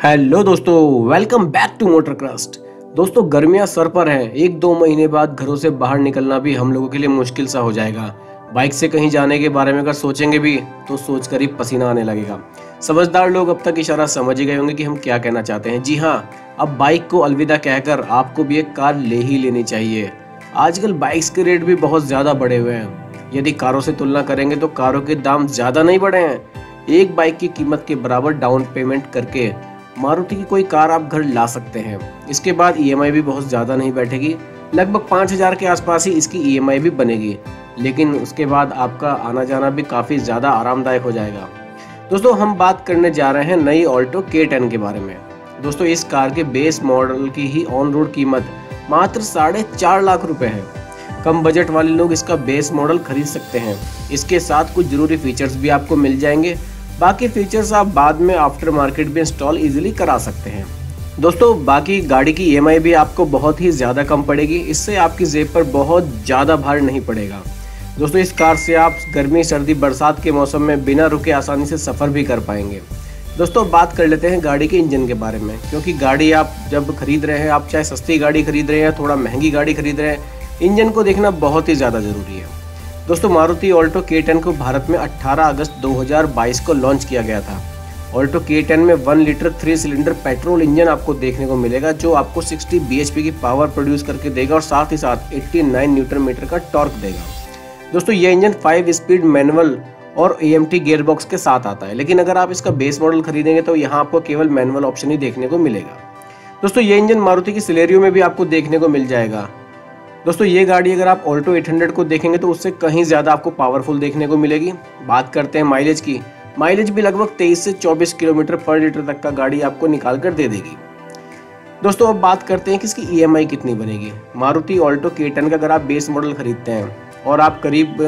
Hello दोस्तों, welcome back to motor crust. दोस्तों गर्मियां सर पर हैं। 1-2 महीने बाद घरों से बाहर निकलना भी हम लोगों के लिए मुश्किल सा हो जाएगा। बाइक से कहीं जाने के बारे में अगर सोचेंगे भी तो सोचकर ही पसीना आने लगेगा। समझदार लोग अब तक इशारा समझ ही गए होंगे कि हम क्या कहना चाहते हैं। जी हाँ, अब बाइक को अलविदा कहकर आपको भी एक कार ले ही लेनी चाहिए। आजकल बाइक्स के रेट भी बहुत ज़्यादा बढ़े हुए हैं। यदि कारों से तुलना करेंगे तो कारों के दाम ज़्यादा नहीं बढ़े हैं। एक बाइक की कीमत के बराबर डाउन पेमेंट करके मारुति की कोई कार आप घर ला सकते हैं। इसके बाद ईएमआई भी बहुत ज़्यादा नहीं बैठेगी, लगभग 5,000 के आसपास ही इसकी ईएमआई भी बनेगी। लेकिन उसके बाद आपका आना जाना भी काफ़ी ज़्यादा आरामदायक हो जाएगा। दोस्तों हम बात करने जा रहे हैं नई ऑल्टो K10 के बारे में। दोस्तों इस कार के बेस मॉडल की ही ऑन रोड कीमत मात्र 4.5 लाख रुपए है। कम बजट वाले लोग इसका बेस मॉडल खरीद सकते हैं। इसके साथ कुछ ज़रूरी फीचर्स भी आपको मिल जाएंगे। बाकी फीचर्स आप बाद में आफ्टर मार्केट भी इंस्टॉल इजीली करा सकते हैं। दोस्तों बाकी गाड़ी की ईएमआई भी आपको बहुत ही ज़्यादा कम पड़ेगी। इससे आपकी जेब पर बहुत ज़्यादा भार नहीं पड़ेगा। दोस्तों इस कार से आप गर्मी सर्दी बरसात के मौसम में बिना रुके आसानी से सफ़र भी कर पाएंगे। दोस्तों बात कर लेते हैं गाड़ी के इंजन के बारे में, क्योंकि गाड़ी आप जब खरीद रहे हैं, आप चाहे सस्ती गाड़ी खरीद रहे हैं या थोड़ा महंगी गाड़ी खरीद रहे हैं, इंजन को देखना बहुत ही ज़्यादा ज़रूरी है। दोस्तों मारुति ऑल्टो K10 को भारत में 18 अगस्त 2022 को लॉन्च किया गया था। ऑल्टो K10 में 1 लीटर 3 सिलेंडर पेट्रोल इंजन आपको देखने को मिलेगा, जो आपको 60 bhp की पावर प्रोड्यूस करके देगा और साथ ही साथ 89 न्यूटन मीटर का टॉर्क देगा। दोस्तों ये इंजन 5 स्पीड मैनुअल और AMT गियरबॉक्स के साथ आता है, लेकिन अगर आप इसका बेस मॉडल खरीदेंगे तो यहाँ आपको केवल मैनुअल ऑप्शन ही देखने को मिलेगा। दोस्तों ये इंजन मारुति की सिलेरियो में भी आपको देखने को मिल जाएगा। दोस्तों ये गाड़ी अगर आप ऑल्टो 800 को देखेंगे तो उससे कहीं ज़्यादा आपको पावरफुल देखने को मिलेगी। बात करते हैं माइलेज की। माइलेज भी लगभग 23 से 24 किलोमीटर पर लीटर तक का गाड़ी आपको निकाल कर दे देगी। दोस्तों अब बात करते हैं कि इसकी ईएमआई कितनी बनेगी। मारुति ऑल्टो K10 का अगर आप बेस मॉडल खरीदते हैं और आप करीब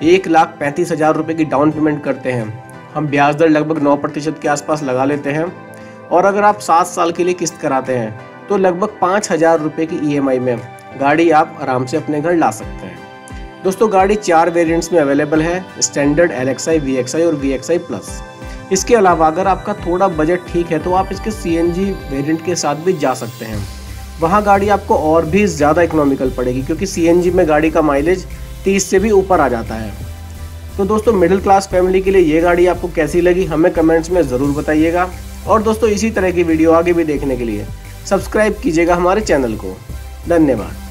1,35,000 रुपये की डाउन पेमेंट करते हैं, हम ब्याज दर लगभग 9% के आसपास लगा लेते हैं, और अगर आप 7 साल के लिए किस्त कराते हैं तो लगभग 5,000 रुपये की ईएमआई में गाड़ी आप आराम से अपने घर ला सकते हैं। दोस्तों गाड़ी 4 वेरिएंट्स में अवेलेबल है, स्टैंडर्ड, LXI, VXI और VXI प्लस। इसके अलावा अगर आपका थोड़ा बजट ठीक है तो आप इसके CNG वेरिएंट के साथ भी जा सकते हैं। वहाँ गाड़ी आपको और भी ज़्यादा इकोनॉमिकल पड़ेगी, क्योंकि CNG में गाड़ी का माइलेज 30 से भी ऊपर आ जाता है। तो दोस्तों मिडिल क्लास फैमिली के लिए ये गाड़ी आपको कैसी लगी हमें कमेंट्स में ज़रूर बताइएगा। और दोस्तों इसी तरह की वीडियो आगे भी देखने के लिए सब्सक्राइब कीजिएगा हमारे चैनल को। धन्यवाद।